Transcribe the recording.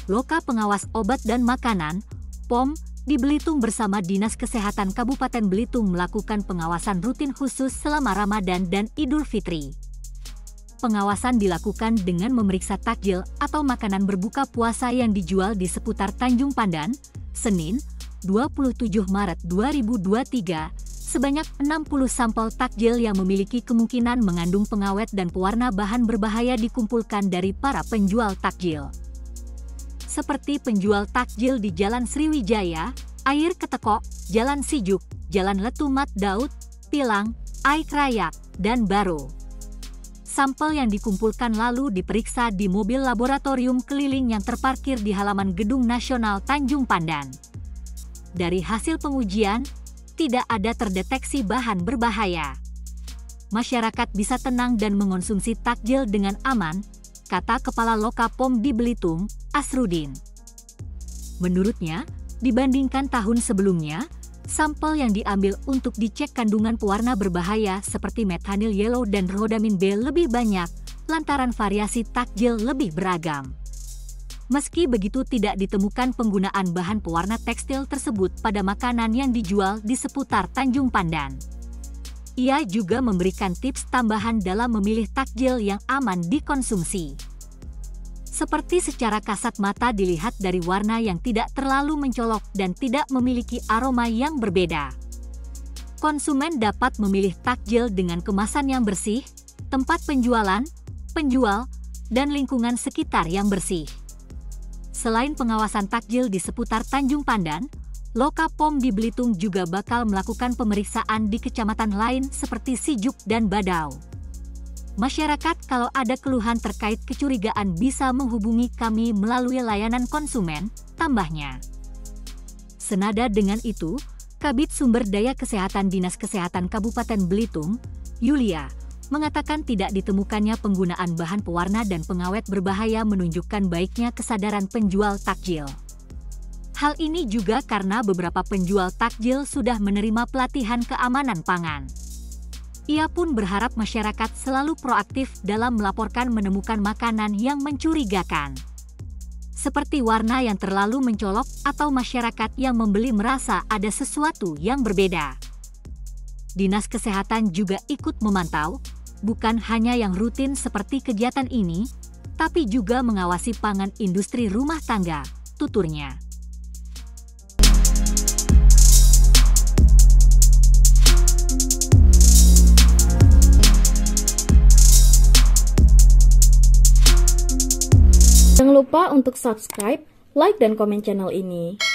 Loka Pengawas Obat dan Makanan, POM, di Belitung bersama Dinas Kesehatan Kabupaten Belitung melakukan pengawasan rutin khusus selama Ramadan dan Idul Fitri. Pengawasan dilakukan dengan memeriksa takjil atau makanan berbuka puasa yang dijual di seputar Tanjung Pandan, Senin, 27 Maret 2023, sebanyak 60 sampel takjil yang memiliki kemungkinan mengandung pengawet dan pewarna bahan berbahaya dikumpulkan dari para penjual takjil. Seperti penjual takjil di Jalan Sriwijaya, Air Ketekok, Jalan Sijuk, Jalan Letumat Daud, Pilang, Aik Raya, dan Baro. Sampel yang dikumpulkan lalu diperiksa di mobil laboratorium keliling yang terparkir di halaman Gedung Nasional Tanjung Pandan. Dari hasil pengujian, tidak ada terdeteksi bahan berbahaya. Masyarakat bisa tenang dan mengonsumsi takjil dengan aman, kata Kepala Loka POM di Belitung, Asrudin. Menurutnya, dibandingkan tahun sebelumnya, sampel yang diambil untuk dicek kandungan pewarna berbahaya seperti methanol yellow dan rhodamin B lebih banyak, lantaran variasi takjil lebih beragam. Meski begitu tidak ditemukan penggunaan bahan pewarna tekstil tersebut pada makanan yang dijual di seputar Tanjung Pandan. Ia juga memberikan tips tambahan dalam memilih takjil yang aman dikonsumsi. Seperti secara kasat mata dilihat dari warna yang tidak terlalu mencolok dan tidak memiliki aroma yang berbeda. Konsumen dapat memilih takjil dengan kemasan yang bersih, tempat penjualan, penjual, dan lingkungan sekitar yang bersih. Selain pengawasan takjil di seputar Tanjung Pandan, Loka POM di Belitung juga bakal melakukan pemeriksaan di kecamatan lain seperti Sijuk dan Badau. Masyarakat kalau ada keluhan terkait kecurigaan bisa menghubungi kami melalui layanan konsumen, tambahnya. Senada dengan itu, Kabid Sumber Daya Kesehatan Dinas Kesehatan Kabupaten Belitung, Yulia, mengatakan tidak ditemukannya penggunaan bahan pewarna dan pengawet berbahaya menunjukkan baiknya kesadaran penjual takjil. Hal ini juga karena beberapa penjual takjil sudah menerima pelatihan keamanan pangan. Ia pun berharap masyarakat selalu proaktif dalam melaporkan menemukan makanan yang mencurigakan. Seperti warna yang terlalu mencolok atau masyarakat yang membeli merasa ada sesuatu yang berbeda. Dinas Kesehatan juga ikut memantau, bukan hanya yang rutin seperti kegiatan ini, tapi juga mengawasi pangan industri rumah tangga, tuturnya. Jangan lupa untuk subscribe, like, dan komen channel ini.